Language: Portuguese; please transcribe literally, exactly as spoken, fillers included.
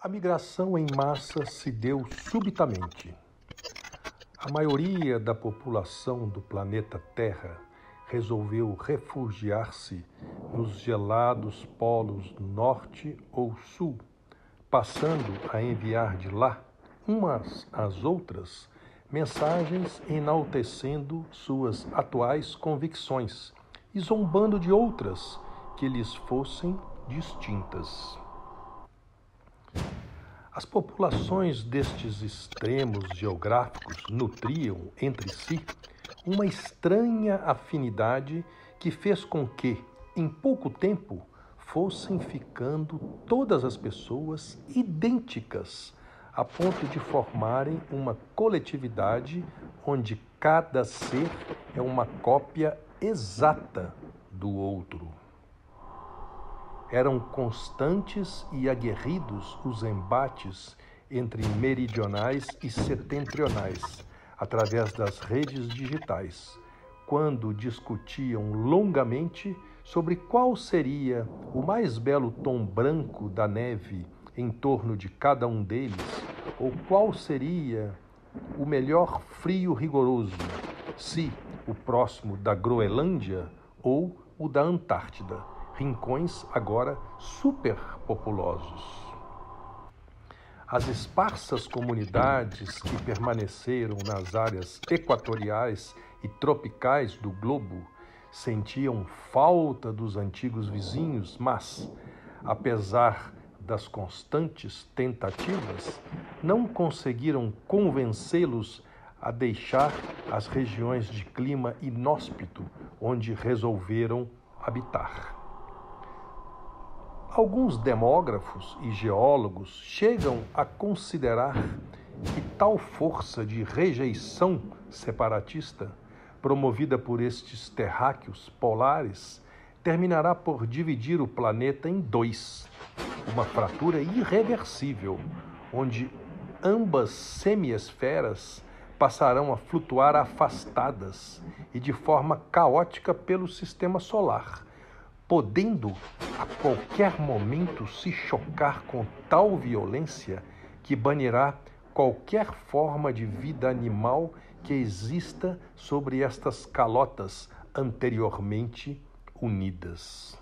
A migração em massa se deu subitamente. A maioria da população do planeta Terra resolveu refugiar-se nos gelados polos norte ou sul, passando a enviar de lá, umas às outras, mensagens enaltecendo suas atuais convicções e zombando de outras que lhes fossem distintas. As populações destes extremos geográficos nutriam entre si uma estranha afinidade que fez com que, em pouco tempo, fossem ficando todas as pessoas idênticas, a ponto de formarem uma coletividade onde cada ser é uma cópia exata do outro. Eram constantes e aguerridos os embates entre meridionais e setentrionais, através das redes digitais, quando discutiam longamente sobre qual seria o mais belo tom branco da neve em torno de cada um deles, ou qual seria o melhor frio rigoroso, se o próximo da Groenlândia ou o da Antártida, rincões agora superpopulosos. As esparsas comunidades que permaneceram nas áreas equatoriais e tropicais do globo sentiam falta dos antigos vizinhos, mas, apesar das constantes tentativas, não conseguiram convencê-los a deixar as regiões de clima inóspito onde resolveram habitar. Alguns demógrafos e geólogos chegam a considerar que tal força de rejeição separatista, promovida por estes terráqueos polares, terminará por dividir o planeta em dois, uma fratura irreversível, onde ambas semiesferas passarão a flutuar afastadas e de forma caótica pelo sistema solar, podendo a qualquer momento se chocar com tal violência que banirá qualquer forma de vida animal que exista sobre estas calotas anteriormente unidas.